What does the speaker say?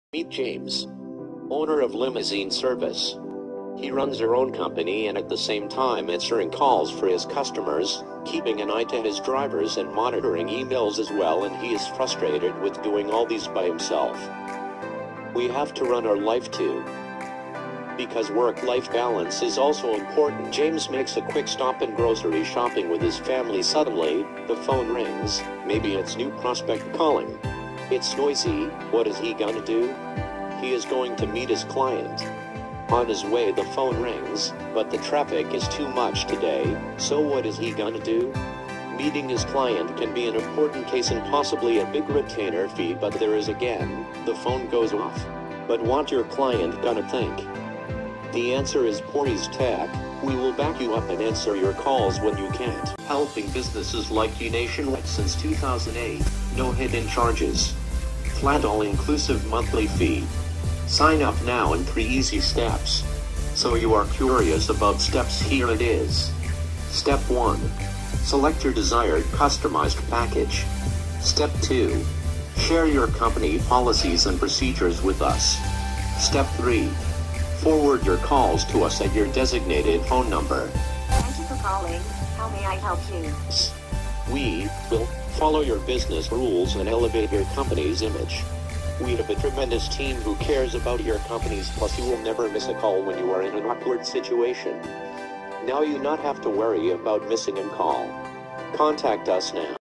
Meet James, owner of Limousine Service. He runs their own company and at the same time answering calls for his customers, keeping an eye to his drivers and monitoring emails as well, and he is frustrated with doing all these by himself. We have to run our life too. Because work-life balance is also important. James makes a quick stop in grocery shopping with his family. Suddenly, the phone rings. Maybe it's new prospect calling. It's noisy. What is he gonna do? He is going to meet his client. On his way, the phone rings, but the traffic is too much today, so what is he gonna do? Meeting his client can be an important case and possibly a big retainer fee, but there is again, the phone goes off. But what your client gonna think? The answer is Porty's Tech. We will back you up and answer your calls when you can't. Helping businesses like you nationwide since 2008. No hidden charges. Flat all-inclusive monthly fee. Sign up now in 3 easy steps. So you are curious about steps, here it is. Step 1. Select your desired customized package. Step 2. Share your company policies and procedures with us. Step 3. Forward your calls to us at your designated phone number. Thank you for calling. How may I help you? We will follow your business rules and elevate your company's image. We have a tremendous team who cares about your companies, plus you will never miss a call when you are in an awkward situation. Now you not have to worry about missing a call. Contact us now.